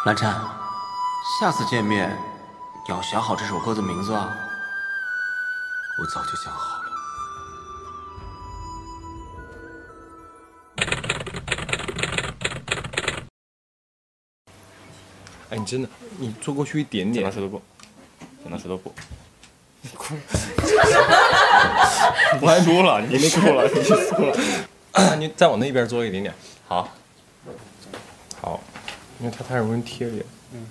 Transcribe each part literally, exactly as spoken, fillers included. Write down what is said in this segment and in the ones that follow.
蓝湛，下次见面要想好这首歌的名字啊。 我早就想好了。 哎，你真的，你坐过去一点点。 剪刀石头布，剪刀石头布。 我还说了，你说了，你说了。你再往那边坐一点点。 好， 好，因为它太容易贴脸。嗯。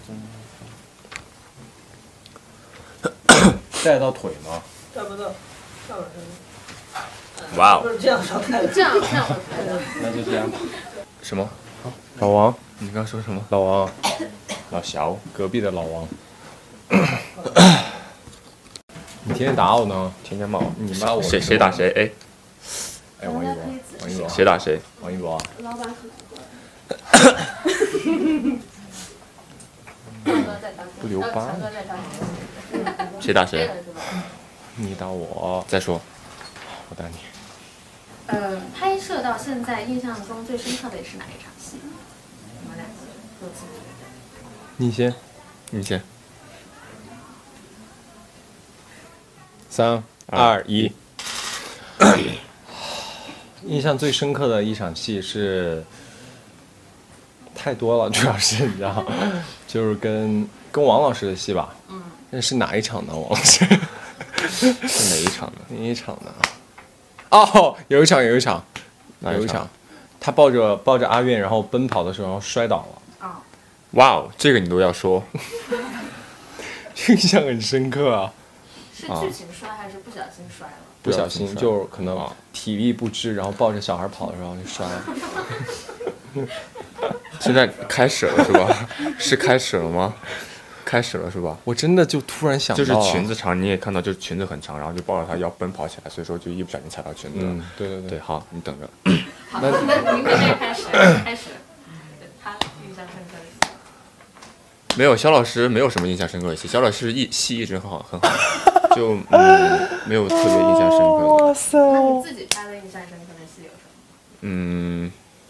带得到腿吗？ 带不到，上面哇哦！ 不是这样上台的， 这样这样那就这样吧。 什么？ 老王， 你刚刚说什么？ 老王， 老小， 隔壁的老王。你天天打我呢？ 天天骂我。 你骂我？ 谁谁打谁？哎哎，王一博，王一博， 谁打谁？ 王一博。 老板很不留疤。 谁打谁？ 你打我。 再说。 我打你。 呃，拍摄到现在印象中最深刻的是哪一场戏？你们俩各自觉得。 你先， 你先。 三二一。印象最深刻的一场戏是，太多了，主要是你知道，就是跟跟王老师的戏吧。嗯。那是哪一场呢？王老师？ 是哪一场呢？ 哪一场呢？哦，有一场，有一场，有一场，他抱着抱着阿苑，然后奔跑的时候，然后摔倒了。 啊。 哇哦，这个你都要说。 印象很深刻啊。 是剧情摔还是不小心摔了？ 不小心就可能体力不支，然后抱着小孩跑的时候就摔了。 现在开始了是吧？是开始了吗？开始了是吧？ 我真的就突然想到， 就是裙子长，你也看到，就是裙子很长，然后就抱着她要奔跑起来，所以说就一不小心踩到裙子了。 嗯，对对对。 对，好，你等着。 好，那您准备开始，开始。对，他印象深刻的戏。 没有，肖老师没有什么印象深刻的戏，肖老师一戏一直很好很好，就嗯没有特别印象深刻的。 哇塞！ 那你自己拍的印象深刻的戏有什么？ 嗯。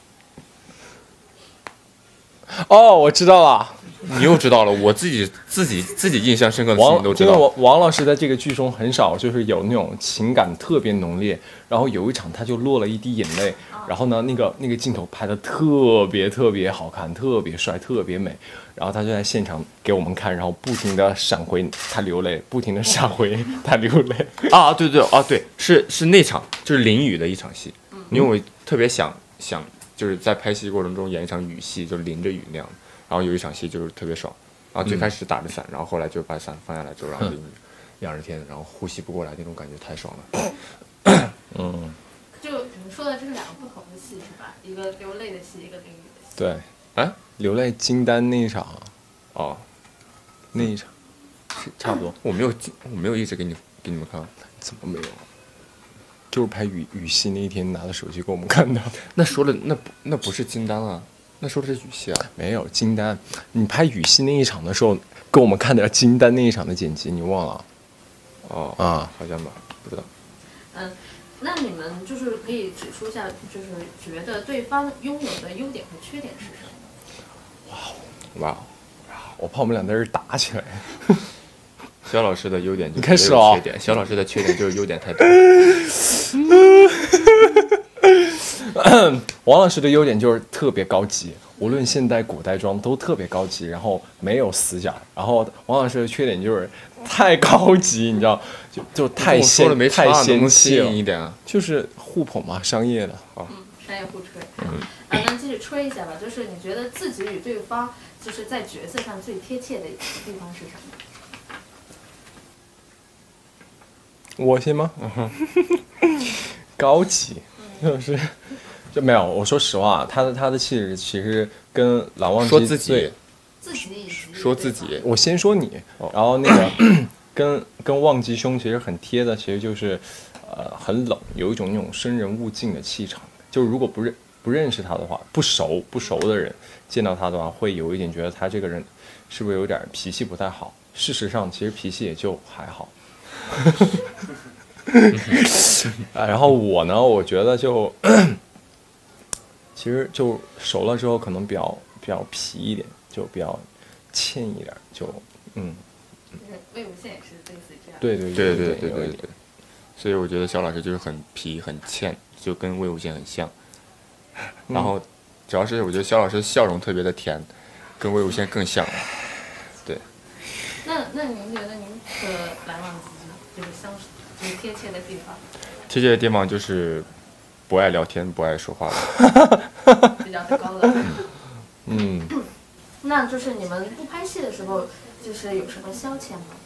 哦，我知道了。 你又知道了，我自己自己自己印象深刻的事情都知道。 因为王王老师在这个剧中很少，就是有那种情感特别浓烈。然后有一场他就落了一滴眼泪，然后呢，那个那个镜头拍的特别特别好看，特别帅，特别美。然后他就在现场给我们看，然后不停的闪回他流泪，不停的闪回他流泪。 啊，对对啊，对，是是那场就是淋雨的一场戏，因为我特别想想就是在拍戏过程中演一场雨戏，就淋着雨那样。然后有一场戏就是特别爽，然后最开始打着伞，嗯、然后后来就把伞放下来之后，然后淋雨，仰着天，然后呼吸不过来那种感觉太爽了。 嗯， 就你说的这是两个不同的戏是吧？一个流泪的戏，一个淋雨的戏。 对， 哎， 流泪金丹那一场， 哦， 那一场，差不多。 我没有我没有一直给你给你们看， 怎么没有？就是拍雨雨戏那一天拿着手机给我们看的。 那说的那不那不是金丹啊。那说的是雨戏啊， 没有金丹。你拍雨戏那一场的时候，给我们看的金丹那一场的剪辑，你忘了？ 哦啊， 好像吧，不知道。 嗯，那你们就是可以指出一下，就是觉得对方拥有的优点和缺点是什么？ 哇哇， 我怕我们俩在这儿打起来。 肖老师的优点就是开始了， 缺点。肖老师的缺点就是优点太多。 王老师的优点就是特别高级，无论现代古代装都特别高级，然后没有死角。然后王老师的缺点就是太高级，你知道，就就太仙太仙气了一点啊， 就是互捧嘛，商业的啊。 嗯，商业互吹。嗯，啊，那继续吹一下吧，就是你觉得自己与对方就是在角色上最贴切的地方是什么？ 我先吗？高级，就是就没有。我说实话，他的他的气质其实跟蓝忘机说自己， 自己以及说自己。 我先说你，然后那个跟跟忘机兄其实很贴的，其实就是呃很冷，有一种那种生人勿近的气场。就是如果不认不认识他的话，不熟不熟的人见到他的话，会有一点觉得他这个人是不是有点脾气不太好。事实上，其实脾气也就还好。啊，然后我呢，我觉得就其实就熟了之后，可能比较比较皮一点， 就比较欠一点，就嗯， 就是魏无羡也是类似于这样。 对对对对对对对对，所以我觉得肖老师就是很皮很欠，就跟魏无羡很像。然后主要是我觉得肖老师笑容特别的甜，跟魏无羡更像。对。 那那您觉得您的蓝忘机就是相就是贴切的地方？ 贴切的地方就是不爱聊天，不爱说话了。 比较高冷。 嗯， 那就是你们不拍戏的时候，就是有什么消遣吗？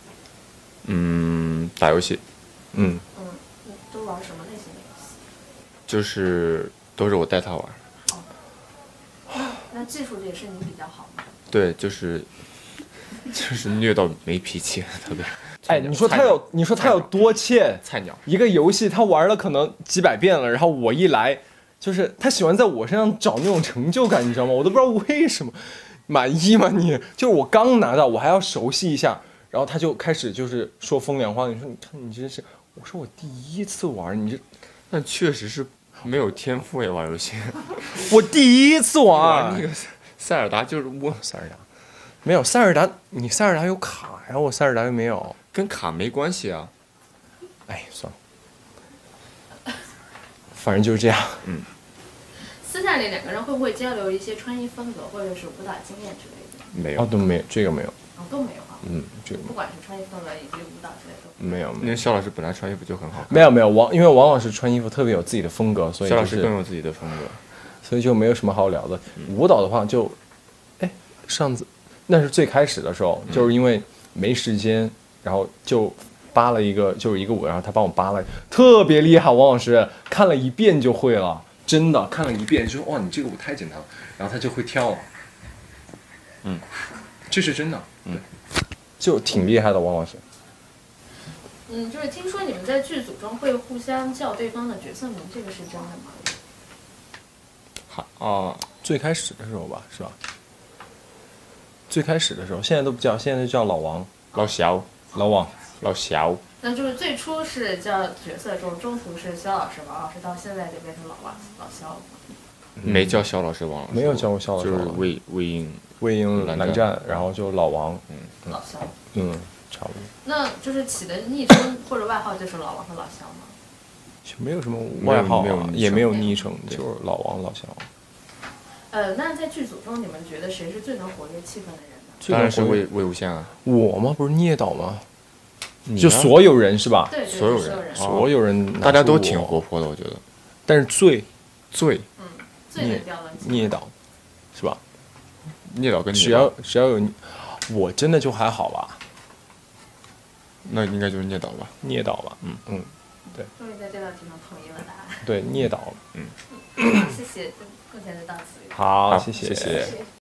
嗯，打游戏， 嗯， 嗯，都玩什么类型的游戏？ 就是都是我带他玩。 那那技术也是你比较好吗？ 对，就是就是虐到没脾气，特别。 哎，你说他有，你说他有多欠？ 菜鸟。 一个游戏他玩了可能几百遍了，然后我一来，就是他喜欢在我身上找那种成就感，你知道吗？我都不知道为什么。满意吗你？就是我刚拿到，我还要熟悉一下，然后他就开始就是说风凉话。你说你看你这是，我说我第一次玩，你这， 但确实是没有天赋呀，玩游戏。 我第一次玩那个塞尔达就是我塞尔达，没有塞尔达，你塞尔达有卡呀，我塞尔达又没有， 跟卡没关系啊。 哎，算了，反正就是这样。 嗯。 私下里两个人会不会交流一些穿衣风格或者是舞蹈经验之类的？ 没有。 哦，都没有，这个没有。 哦，都没有啊。 嗯，这个不管是穿衣风格以及舞蹈之类的。 没有， 因为肖老师本来穿衣服就很好看。 没有没有王，因为王老师穿衣服特别有自己的风格，所以、就是、 肖老师更有自己的风格， 所以就没有什么好聊的。舞蹈的话就，哎，上次那是最开始的时候，就是因为没时间，然后就扒了一个就是一个舞，然后他帮我扒了，特别厉害。王老师看了一遍就会了，真的看了一遍就说哇，你这个舞太简单了，然后他就会跳了。嗯，这是真的，嗯，就挺厉害的，王老师。 嗯，就是听说你们在剧组中会互相叫对方的角色名，这个是真的吗？ 好哦， 最开始的时候吧，是吧？最开始的时候，现在都不叫，现在就叫老王、 老肖、 老王、 老肖。 那就是最初是叫角色中，中途是肖老师、王老师，到现在就变成老王、老肖了。 没叫肖老师、王老师， 没有叫过肖老师， 就是魏魏婴、 魏婴蓝蓝湛，然后就老王， 嗯， 老肖。 嗯，差不多。 那就是起的昵称或者外号就是老王和老肖吗？ 就没有什么外号、啊， 没有没有也没有昵称，就是老王、老肖。 呃，那在剧组中，你们觉得谁是最能活跃气氛的人呢？ 当然是魏魏无羡啊。 我吗？不是聂导吗？ 你就所有人是吧？ 对，对所有人， 人， 所有人， 大家都挺活泼的，我觉得。 但是最最嗯，最能调动气氛。 聂导，是吧？ 聂导跟只要只要有你，我真的就还好吧。 那应该就是聂导吧？ 聂导吧，嗯嗯， 终于在这道题上统一了答案。 对，聂导， 嗯， 谢谢，目前就到此为止。 好， 好谢谢谢。